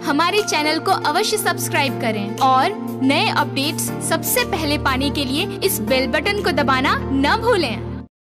हमारे चैनल को अवश्य सब्सक्राइब करें और नए अपडेट्स सबसे पहले पाने के लिए इस बेल बटन को दबाना न भूलें।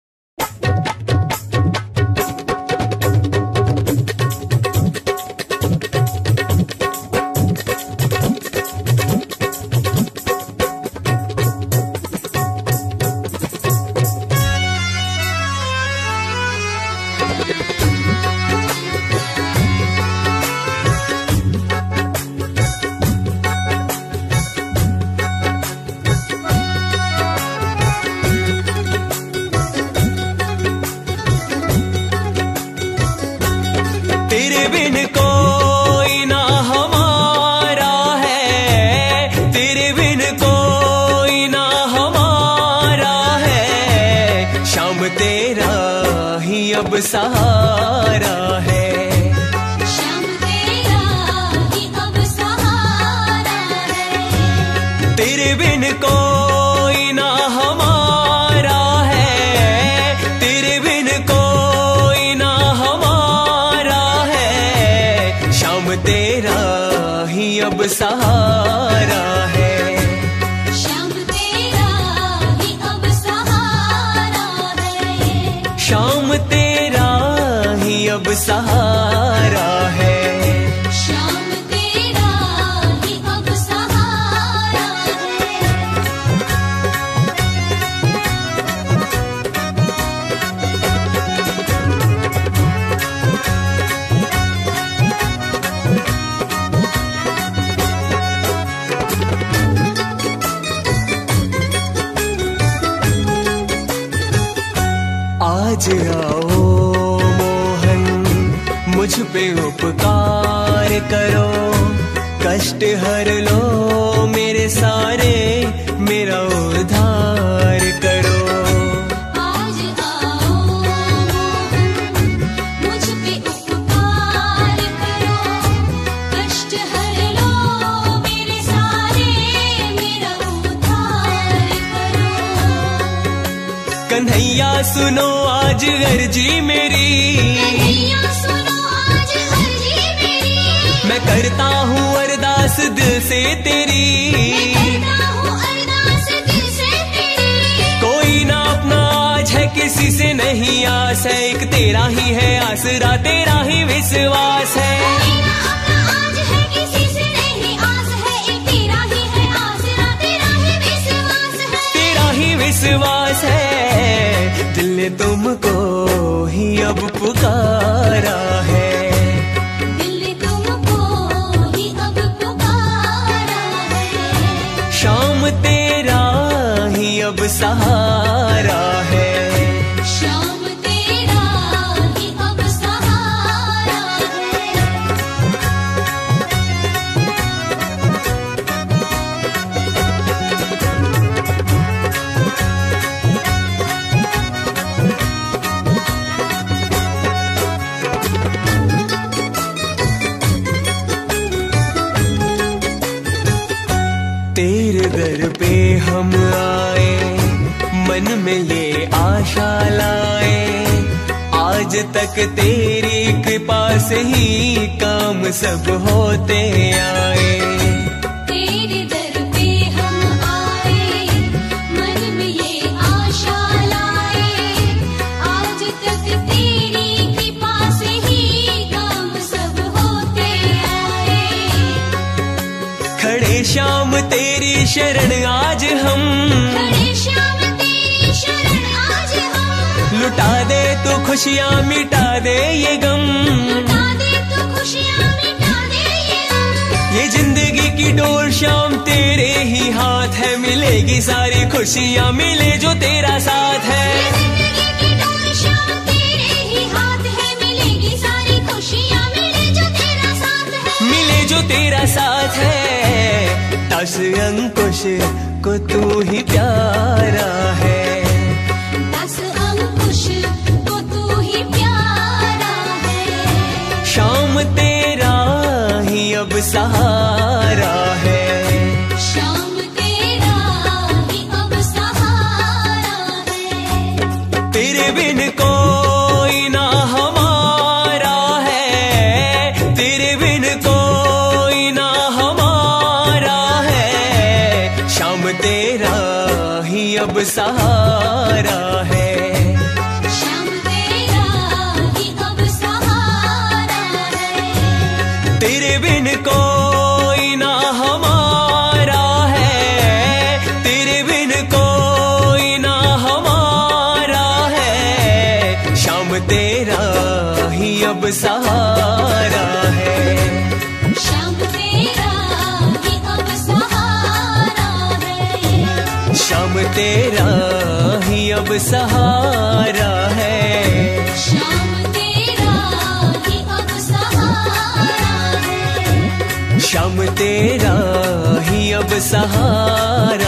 तेरे बिन कोई ना हमारा है, तेरे बिन कोई ना हमारा है, शाम तेरा ही अब सहारा है, शाम तेरा ही अब सहारा है। तेरे बिन कोई ना हमारा है, तेरे बिन कोई ना हमारा है, शाम तेरा ही अब सहारा है, शाम तेरा ही अब सहारा है, शाम तेरा ही अब सहारा है। शाम तेरा ही अब सहारा है। आज आओ मोहन मुझ पे उपकार करो, कष्ट हर लो मेरे सारे, मेरा उद्धार करो। आज आओ मोहन मुझ पे उपकार करो, कष्ट हर लो मेरे सारे, मेरा उद्धार करो। कन्हैया सुनो आज अर्जी मेरी, कन्हैया सुनो आज अर्जी मेरी, मैं करता हूँ अरदास दिल से तेरी, मैं करता हूँ अरदास दिल से तेरी। कोई ना अपना आज है किसी से नहीं आस है, एक तेरा ही है आसरा, तेरा ही विश्वास है, कोई ना अपना आज है किसी से नहीं आस है, एक तेरा ही है आसरा, तेरा ही विश्वास है, तेरा ही विश्वास है। दिल ने तुमको ही अब पुकारा है, दिल ने तुमको ही अब पुकारा है, शाम तेरा ही अब सहारा है, शाम तेरा ही अब सहारा है। तेरे दर पे हम आए, मन में ये आशा लाए, आज तक तेरी कृपा से ही काम सब होते आए। तेरे दर पे हम आए, मन में ये आशा लाए, आज तक तेरी कृपा से ही काम सब होते आए। खड़े श्याम तेरी शरण आज हम, खड़े श्याम तेरी शरण आज हम, लुटा दे तो खुशियाँ मिटा दे ये गम, लुटा दे तो खुशियाँ मिटा दे ये गम। ये जिंदगी की डोर श्याम तेरे ही हाथ है, मिलेगी सारी खुशियाँ मिले जो तेरा साथ है, ये जिंदगी की डोर श्याम तेरे ही हाथ है, मिलेगी सारी खुशियाँ मिले जो तेरा साथ है, मिले जो तेरा साथ है। 10 अंकुश को तू ही प्यारा है, 10 अंकुश को तू ही प्यारा है, शाम तेरा ही अब सहारा है, शाम तेरा ही अब सहारा है। तेरे बिन कोई ना हमारा है, तेरे बिन कोई सहारा है। श्याम तेरा ही अब सहारा है। तेरे बिन कोई ना हमारा है, तेरे बिन कोई ना हमारा है। श्याम तेरा ही अब सहारा है। श्याम तेरा ही अब सहारा है। श्याम तेरा ही अब सहारा है। श्याम तेरा ही अब सहारा है। श्याम तेरा ही अब सहारा